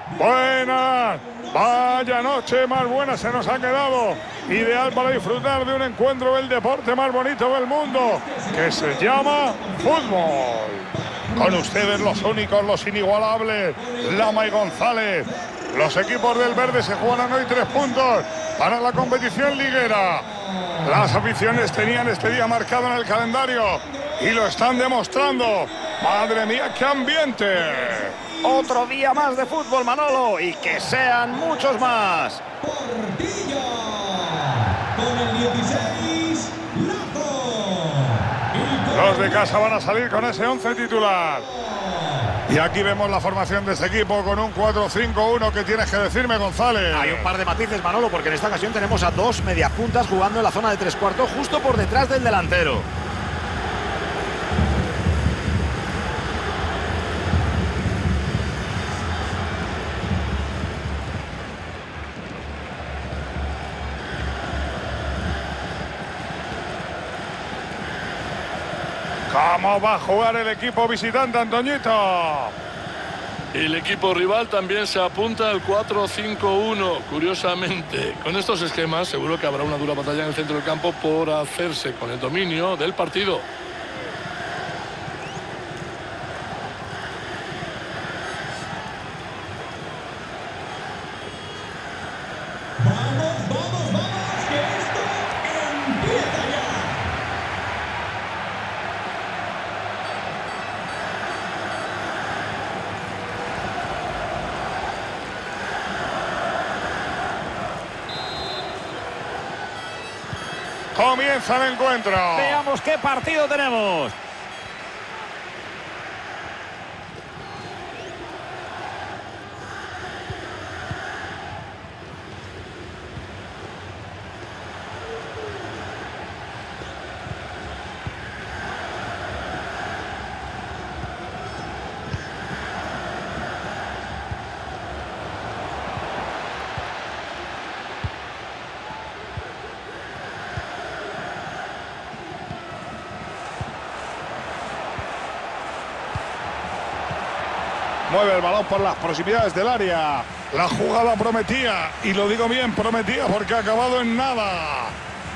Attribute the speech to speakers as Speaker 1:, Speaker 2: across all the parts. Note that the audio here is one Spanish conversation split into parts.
Speaker 1: Buenas. Vaya noche más buena se nos ha quedado. Ideal para disfrutar de un encuentro del deporte más bonito del mundo, que se llama fútbol. Con ustedes los únicos, los inigualables, Lama y González. Los equipos del verde se jugarán hoy 3 puntos para la competición liguera. Las aficiones tenían este día marcado en el calendario y lo están demostrando. ¡Madre mía, qué ambiente!
Speaker 2: Otro día más de fútbol, Manolo, y que sean muchos más.
Speaker 3: Portillo, con el 16, Lazo.
Speaker 1: Los de casa van a salir con ese 11 titular. Y aquí vemos la formación de este equipo con un 4-5-1. ¿Qué tienes que decirme, González?
Speaker 2: Hay un par de matices, Manolo, porque en esta ocasión tenemos a 2 mediapuntas jugando en la zona de 3/4, justo por detrás del delantero.
Speaker 1: ¿Cómo va a jugar el equipo visitante, Antoñito?
Speaker 4: El equipo rival también se apunta al 4-5-1. Curiosamente, con estos esquemas seguro que habrá una dura batalla en el centro del campo por hacerse con el dominio del partido.
Speaker 3: Vamos, que esto empieza ya.
Speaker 1: Comienza el encuentro.
Speaker 2: Veamos qué partido tenemos.
Speaker 1: Mueve el balón por las proximidades del área. La jugada prometía, y lo digo bien, prometía porque ha acabado en nada.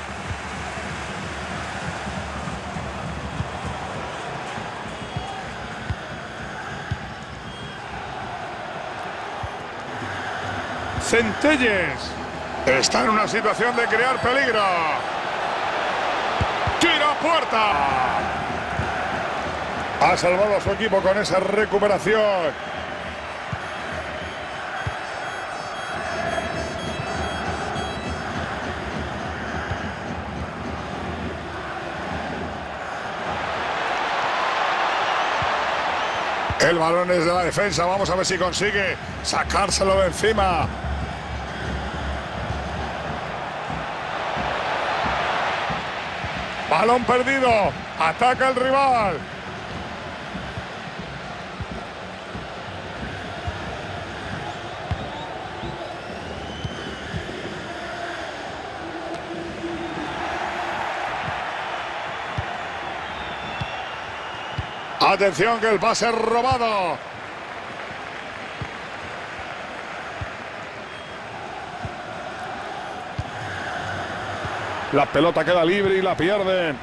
Speaker 1: Centelles está en una situación de crear peligro. ¡Tira a puerta! Ha salvado a su equipo con esa recuperación. El balón es de la defensa. Vamos a ver si consigue sacárselo de encima. Balón perdido. Ataca el rival. Atención que el pase es robado. La pelota queda libre y la pierden.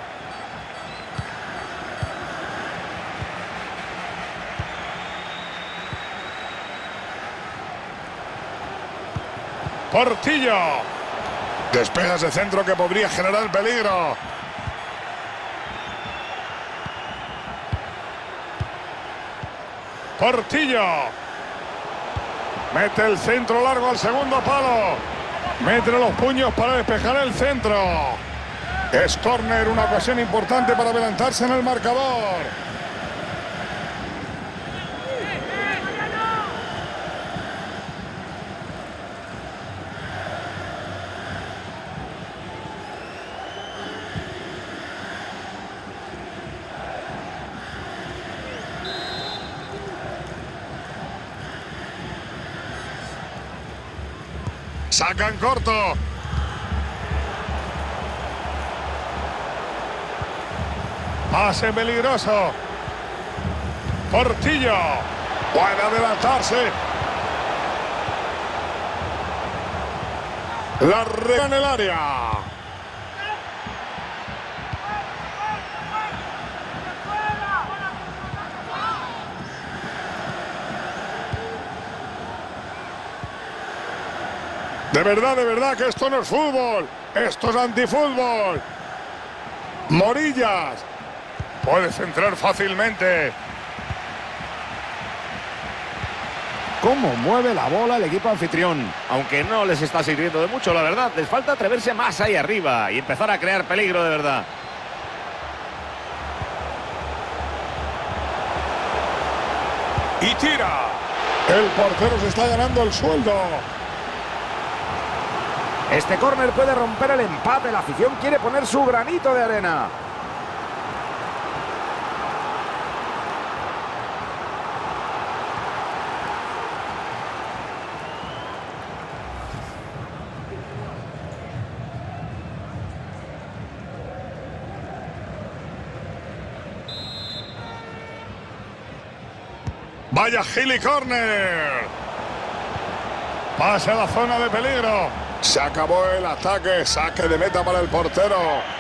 Speaker 1: Portillo. Despegas de centro que podría generar peligro. Portillo. Mete el centro largo al segundo palo. Mete los puños para despejar el centro. Es córner, una ocasión importante para adelantarse en el marcador. Sacan corto. Pase peligroso. Portillo. Puede adelantarse. La rega en el área. De verdad que esto no es fútbol. Esto es antifútbol. Morillas. Puede centrar fácilmente.
Speaker 2: Cómo mueve la bola el equipo anfitrión. Aunque no les está sirviendo de mucho, la verdad. Les falta atreverse más ahí arriba y empezar a crear peligro de verdad.
Speaker 1: Y tira. El portero se está ganando el sueldo.
Speaker 2: Este córner puede romper el empate. La afición quiere poner su granito de arena.
Speaker 1: Vaya Gili córner. Pasa a la zona de peligro. Se acabó el ataque. Saque de meta para el portero.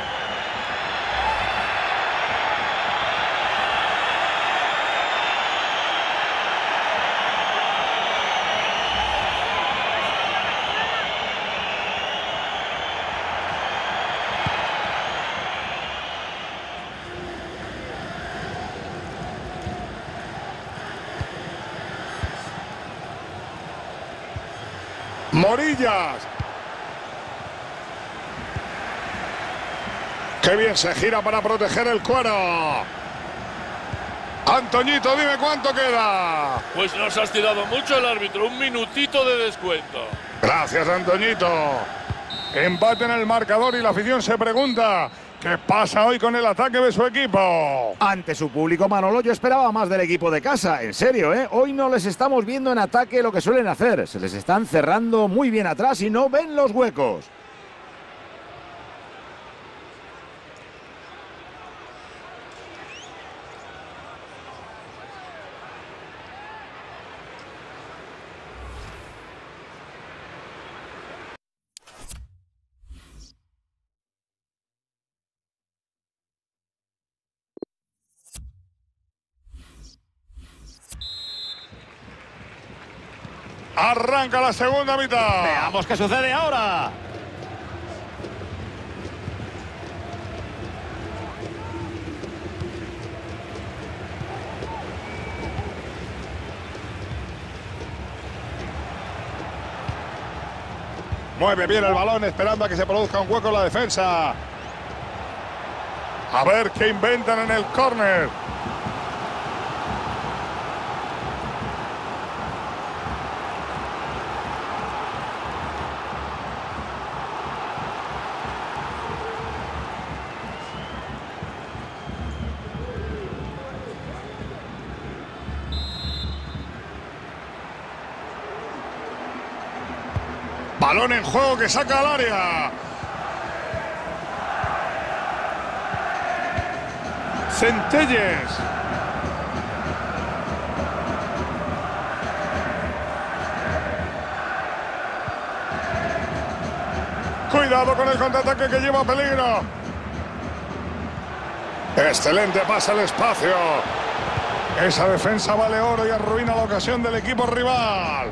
Speaker 1: Morillas. Qué bien se gira para proteger el cuero. Antoñito, dime cuánto queda.
Speaker 4: Pues nos has tirado mucho el árbitro. Un minutito de descuento.
Speaker 1: Gracias, Antoñito. Empate en el marcador y la afición se pregunta qué pasa hoy con el ataque de su equipo.
Speaker 2: Ante su público, Manolo, yo esperaba más del equipo de casa. En serio, ¿eh? Hoy no les estamos viendo en ataque lo que suelen hacer. Se les están cerrando muy bien atrás y no ven los huecos.
Speaker 1: Arranca la segunda mitad.
Speaker 2: Veamos qué sucede ahora.
Speaker 1: Mueve bien el balón esperando a que se produzca un hueco en la defensa. A ver qué inventan en el córner. Balón en juego que saca al área. Centelles. Cuidado con el contraataque que lleva peligro. Excelente pase al espacio. Esa defensa vale oro y arruina la ocasión del equipo rival.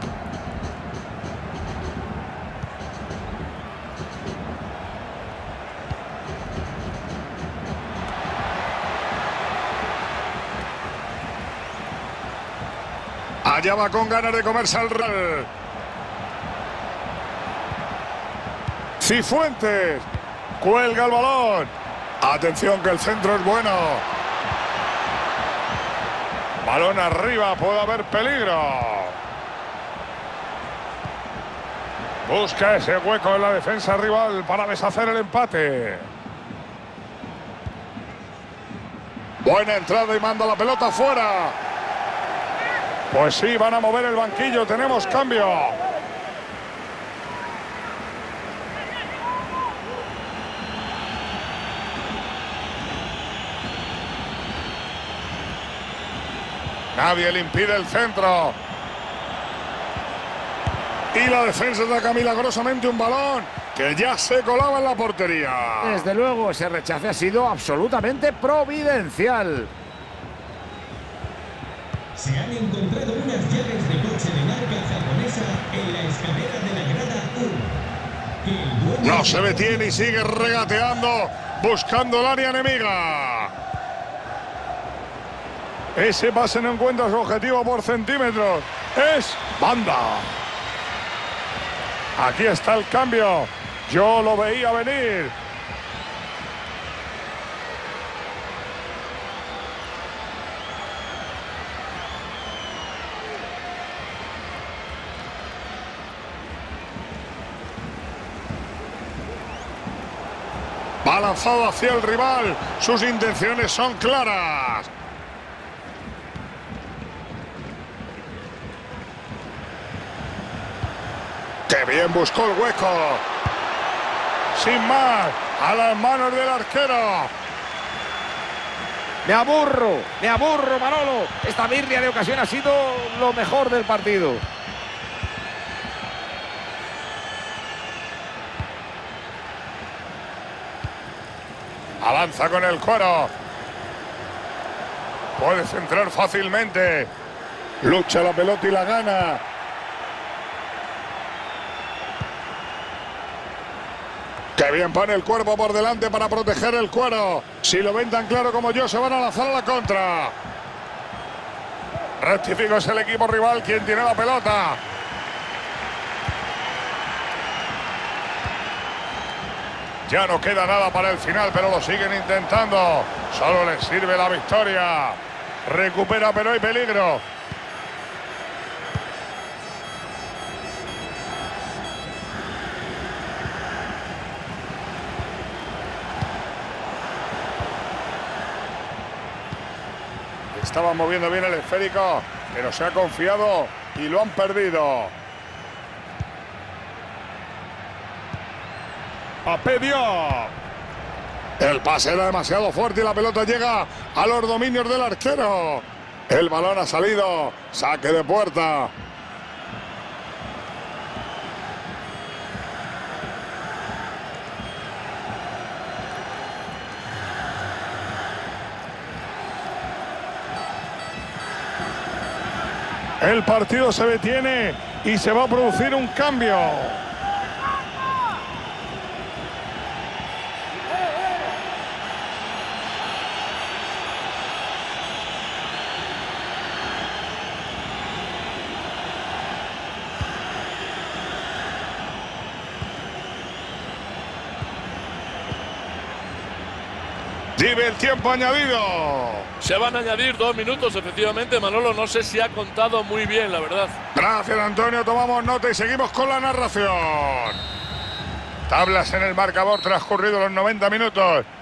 Speaker 1: Allá va con ganas de comerse al Real. Cifuentes. Cuelga el balón. Atención que el centro es bueno. Balón arriba, puede haber peligro. Busca ese hueco en la defensa rival para deshacer el empate. Buena entrada y manda la pelota fuera. Pues sí, van a mover el banquillo. Tenemos cambio. Nadie le impide el centro. Y la defensa ataca milagrosamente un balón que ya se colaba en la portería.
Speaker 2: Desde luego, ese rechace ha sido absolutamente providencial.
Speaker 3: Se han encontrado unas llaves de coche de marca japonesa en la escalera de la grada 1.
Speaker 1: No se detiene y sigue regateando, buscando el área enemiga. Ese pase no encuentra su objetivo por centímetros. Es banda. Aquí está el cambio. Yo lo veía venir. Va lanzado hacia el rival. Sus intenciones son claras. ¡Qué bien buscó el hueco! Sin más, a las manos del arquero.
Speaker 2: Me aburro, Manolo. Esta birria de ocasión ha sido lo mejor del partido.
Speaker 1: Avanza con el cuero. Puede centrar fácilmente. Lucha la pelota y la gana. ¡Qué bien pone el cuerpo por delante para proteger el cuero! Si lo ven tan claro como yo, se van a lanzar a la contra. Rectifico, es el equipo rival quien tiene la pelota. Ya no queda nada para el final, pero lo siguen intentando. Solo les sirve la victoria. Recupera, pero hay peligro. Estaba moviendo bien el esférico, pero se ha confiado y lo han perdido. A Pedio. El pase era demasiado fuerte y la pelota llega a los dominios del arquero. El balón ha salido. Saque de puerta. El partido se detiene y se va a producir un cambio. Vive el tiempo añadido.
Speaker 4: Se van a añadir 2 minutos, efectivamente. Manolo, no sé si ha contado muy bien, la verdad.
Speaker 1: Gracias, Antonio. Tomamos nota y seguimos con la narración. Tablas en el marcador transcurridos los 90 minutos.